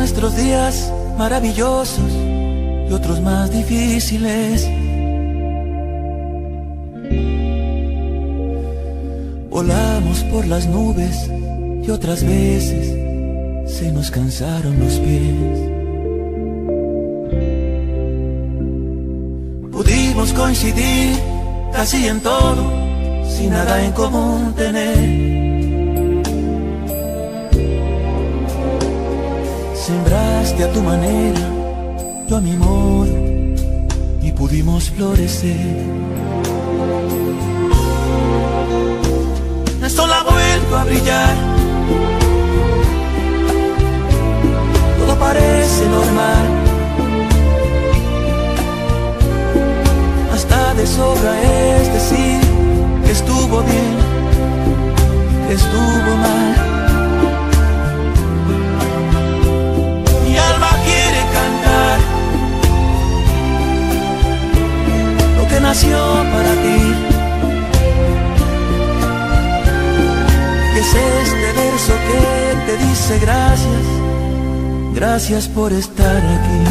nuestros días maravillosos y otros más difíciles. Volamos por las nubes y otras veces se nos cansaron los pies. Pudimos coincidir casi en todo, sin nada en común tener. Sembraste a tu manera, yo a mi modo, y pudimos florecer. El sol ha vuelto a brillar, todo parece normal, hasta de sobra es decir que estuvo bien, que estuvo mal. Mi alma quiere cantar lo que nació para ti. Es este verso que te dice gracias, gracias por estar aquí.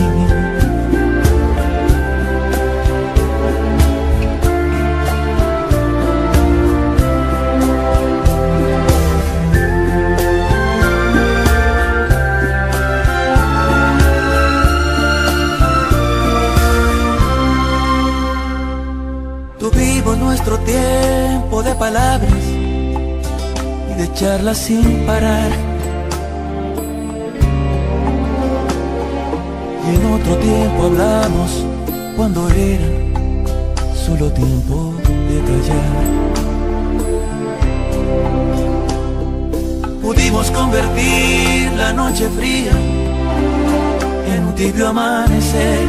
Tuvimos nuestro tiempo de palabras y de charlas sin parar, y en otro tiempo hablamos cuando era solo tiempo de callar. Pudimos convertir la noche fría en un tibio amanecer,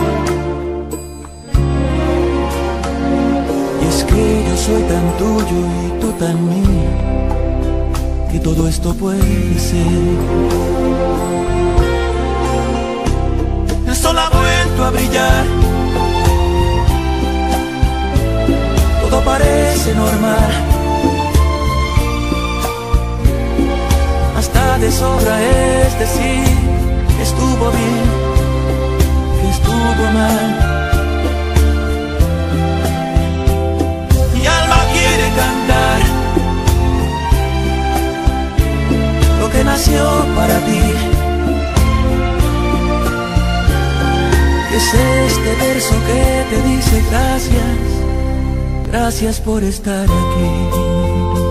y es que yo soy tan tuyo y tú tan mío, que todo esto puede ser. El sol ha vuelto a brillar, todo parece normal, hasta de sobra es decir que estuvo bien, que estuvo mal. Mi alma quiere cantar lo que nació para ti. Es este verso que te dice gracias, gracias por estar aquí.